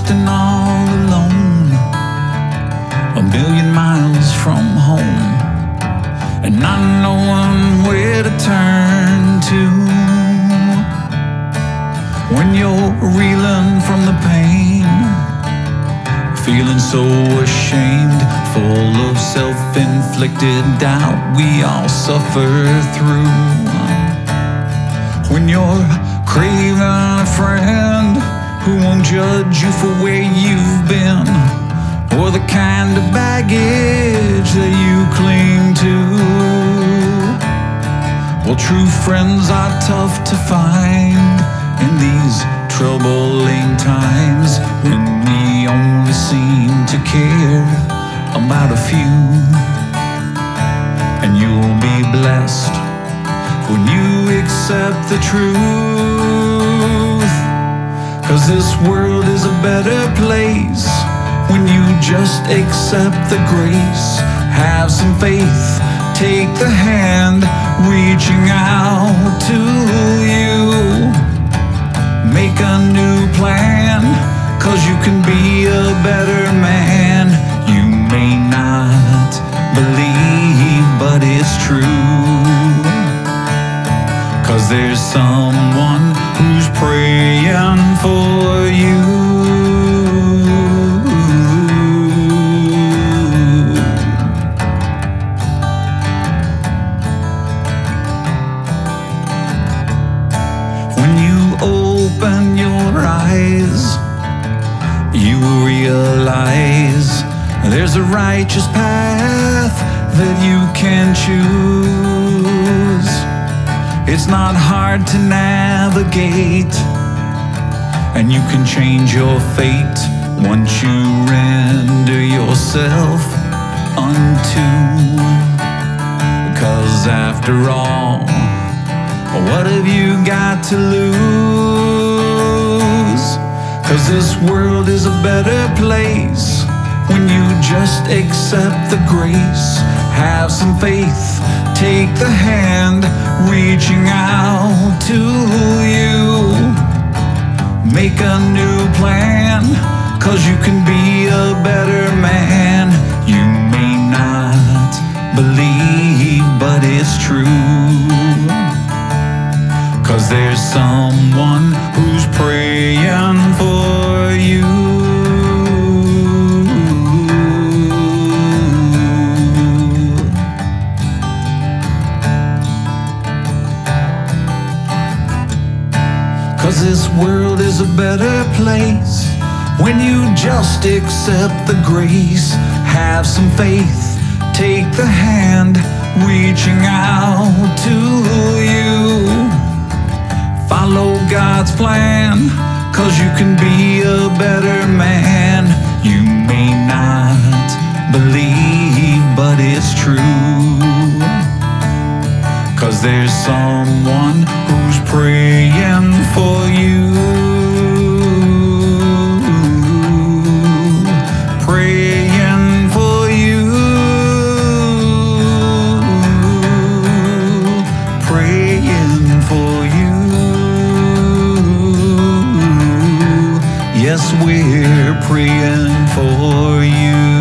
lost and all alone, a million miles from home, and not knowing where to turn to. When you're reeling from the pain, feeling so ashamed, full of self-inflicted doubt we all suffer through. When you're craving a friend who won't judge you for where you've been, or the kind of baggage that you cling to. Well, true friends are tough to find in these troubling times, when we only seem to care about a few. And you'll be blessed when you accept the truth, 'cause this world is a better place when you just accept the grace. Have some faith, take the hand reaching out to you. Make a new plan, 'cause you can be a better man. You may not believe, but it's true, 'cause there's someone who's praying for you. When you open your eyes, you realize there's a righteous path that you can choose. It's not hard to navigate, and you can change your fate once you render yourself unto. 'Cause after all, what have you got to lose? 'Cause this world is a better place when you just accept the grace. Have some faith, take the hand reaching out to you. Make a new plan, 'cause you can be a better man. You may not believe, but it's true, 'cause there's someone who's praying for you. Cause this world is a better place when you just accept the grace. Have some faith, take the hand reaching out to you. Follow God's plan, 'cause you can be a better man. You may not believe, but it's true, 'cause there's someone who's praying for you. Praying for you. Praying for you. Yes, we're praying for you.